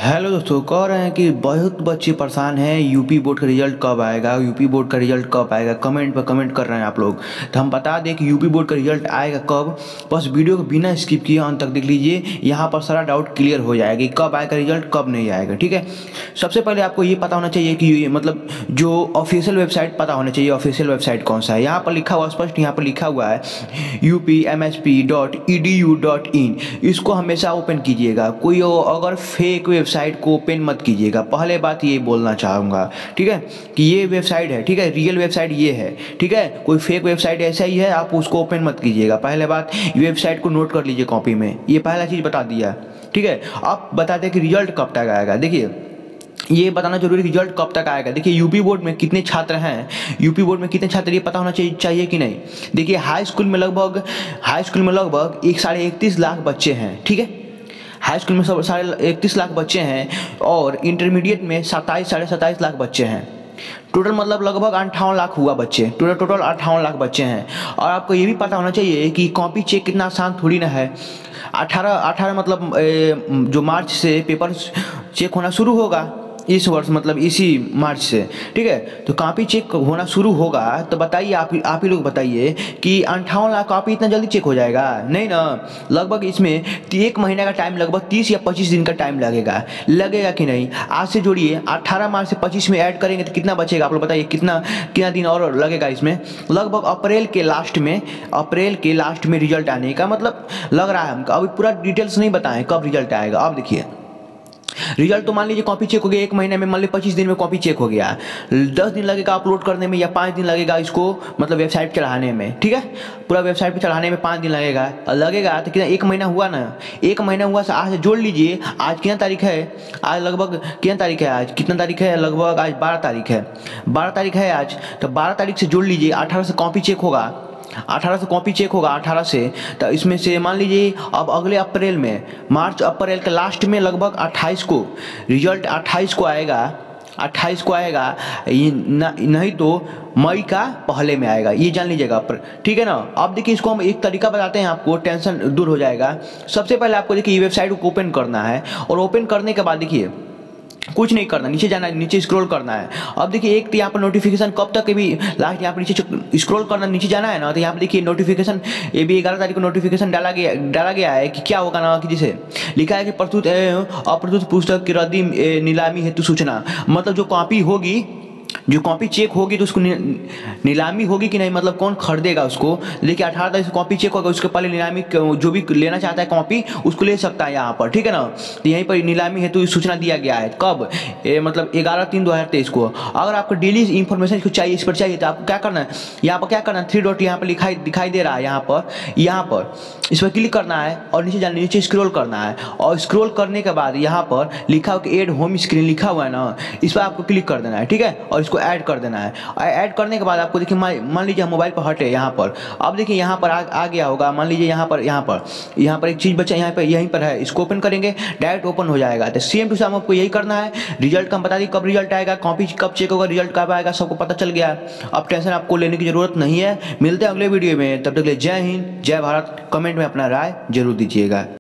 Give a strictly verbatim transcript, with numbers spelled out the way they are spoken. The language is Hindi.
हेलो दोस्तों, कह रहे हैं कि बहुत बच्चे परेशान हैं। यूपी बोर्ड का रिजल्ट कब आएगा, यूपी बोर्ड का रिजल्ट कब आएगा, कमेंट पर कमेंट कर रहे हैं आप लोग। तो हम बता दें कि यूपी बोर्ड का रिजल्ट आएगा कब। बस वीडियो को बिना स्किप किए अंत तक देख लीजिए, यहाँ पर सारा डाउट क्लियर हो जाएगा कि कब आएगा रिजल्ट, कब नहीं आएगा। ठीक है, सबसे पहले आपको ये पता होना चाहिए कि मतलब जो ऑफिशियल वेबसाइट पता होना चाहिए, ऑफिशियल वेबसाइट कौन सा है। यहाँ पर लिखा हुआ स्पष्ट, यहाँ पर लिखा हुआ है U P M S P dot E D U dot in. इसको हमेशा ओपन कीजिएगा। कोई अगर फेक वेबसाइट को ओपन मत कीजिएगा, पहले बात ये बोलना चाहूँगा। ठीक है, कि ये वेबसाइट है, ठीक है, रियल वेबसाइट ये है। ठीक है, कोई फेक वेबसाइट ऐसा ही है, आप उसको ओपन मत कीजिएगा। पहले बात वेबसाइट को नोट कर लीजिए कॉपी में, ये पहला चीज़ बता दिया। ठीक है, अब बता दें कि रिजल्ट कब तक आएगा। देखिए, ये बताना जरूरी है रिजल्ट कब तक आएगा। देखिए, यूपी बोर्ड में कितने छात्र हैं, यूपी बोर्ड में कितने छात्र ये पता होना चाहिए चाहिए कि नहीं। देखिए, हाई स्कूल में लगभग हाई स्कूल में लगभग एक साढ़े इकतीस लाख बच्चे हैं। ठीक है, हाई स्कूल में सब साढ़े इकतीस लाख बच्चे हैं और इंटरमीडिएट में सत्ताईस साढ़े सत्ताईस लाख बच्चे हैं। टोटल मतलब लगभग अंठावन लाख हुआ बच्चे, टोटल टोटल अट्ठावन लाख बच्चे हैं। और आपको ये भी पता होना चाहिए कि कॉपी चेक कितना आसान थोड़ी ना है। अठारह अठारह मतलब ए, जो मार्च से पेपर चेक होना शुरू होगा इस वर्ष, मतलब इसी मार्च से। ठीक है, तो कॉपी चेक होना शुरू होगा। तो बताइए, आप आप ही लोग बताइए कि अंठावन लाख कॉपी इतना जल्दी चेक हो जाएगा? नहीं ना, लगभग इसमें एक महीने का टाइम, लगभग तीस या पच्चीस दिन का टाइम लगेगा लगेगा कि नहीं। आज से जोड़िए, अट्ठारह मार्च से पच्चीस में ऐड करेंगे तो कितना बचेगा आप लोग बताइए, कितना कितना दिन और लगेगा इसमें। लगभग अप्रैल के लास्ट में अप्रैल के लास्ट में रिजल्ट आने का मतलब लग रहा है हमको। अभी पूरा डिटेल्स नहीं बताएं कब रिजल्ट आएगा। अब देखिए, रिजल्ट तो मान लीजिए कॉपी चेक हो गया एक महीने में, मान लीजिए पच्चीस दिन में कॉपी चेक हो गया। दस दिन लगेगा अपलोड करने में या पाँच दिन लगेगा इसको मतलब वेबसाइट चढ़ाने में। ठीक है, पूरा वेबसाइट पे चढ़ाने में पाँच दिन लगेगा लगेगा तो कितना, एक महीना हुआ ना। एक महीना हुआ से आज जोड़ लीजिए, आज कितना तारीख है, आज लगभग कितना तारीख है, आज कितना तारीख है, लगभग आज बारह तारीख है बारह तारीख है आज। तो बारह तारीख से जोड़ लीजिए, अठारह से कॉपी चेक होगा, अठारह से कॉपी चेक होगा अठारह से। तो इसमें से मान लीजिए अब अगले अप्रैल में, मार्च अप्रैल के लास्ट में लगभग अट्ठाईस को रिजल्ट अट्ठाईस को आएगा अट्ठाईस को आएगा, ये नहीं तो मई का पहले में आएगा, ये जान लीजिएगा। पर ठीक है ना। अब देखिए, इसको हम एक तरीका बताते हैं आपको, टेंशन दूर हो जाएगा। सबसे पहले आपको देखिए, ये वेबसाइट को ओपन करना है और ओपन करने के बाद देखिए कुछ नहीं करना, नीचे जाना है, नीचे स्क्रॉल करना है। अब देखिए, एक तो यहाँ पर नोटिफिकेशन कब तक, भी लास्ट यहाँ पर नीचे स्क्रॉल करना, नीचे जाना है ना। तो यहाँ पर देखिए नोटिफिकेशन, ये भी ग्यारह तारीख को नोटिफिकेशन डाला गया डाला गया है कि क्या होगा ना, कि जिसे लिखा है कि प्रस्तुत अप्रस्तुत पुस्तक की रद्दी नीलामी हेतु सूचना। मतलब जो कॉपी होगी, जो कॉपी चेक होगी तो उसको नीलामी होगी कि नहीं, मतलब कौन खरीदेगा उसको। देखिए, अठारह तारीख से कॉपी चेक होगा, उसके पहले नीलामी जो भी लेना चाहता है कॉपी उसको ले सकता है यहाँ पर। ठीक है ना, तो यहीं पर नीलामी हेतु तो सूचना दिया गया है। कब, ए, मतलब ग्यारह तीन दो हज़ार तेईस को। अगर आपको डेली इन्फॉर्मेशन इसको चाहिए, इस पर चाहिए, तो आपको क्या करना है, यहाँ पर क्या करना है, थ्री डॉट यहाँ पर लिखाई दिखाई दे रहा है, यहाँ पर यहाँ पर इस पर क्लिक करना है और नीचे जाना, नीचे स्क्रॉल करना है। और स्क्रॉल करने के बाद यहाँ पर लिखा हुआ कि एड होम स्क्रीन लिखा हुआ है ना, इस पर आपको क्लिक कर देना है। ठीक है, और इसको ऐड कर देना है। और ऐड करने के बाद आपको देखिए, मान लीजिए हम मोबाइल पर हटे यहाँ पर, अब देखिए यहाँ पर आ, आ गया होगा। मान लीजिए यहाँ पर यहाँ पर यहाँ पर एक चीज़ बचा, यहाँ पर यहीं पर है, इसको ओपन करेंगे, डायरेक्ट ओपन हो जाएगा। तो सेम टू सेम आपको यही करना है। रिजल्ट का हम बता दी कब रिजल्ट आएगा, कॉपी कब चेक होगा, रिजल्ट कब आएगा, सबको पता चल गया। अब टेंशन आपको लेने की जरूरत नहीं है। मिलते हैं अगले वीडियो में, तब तक के लिए जय हिंद, जय भारत। कमेंट में अपना राय जरूर दीजिएगा।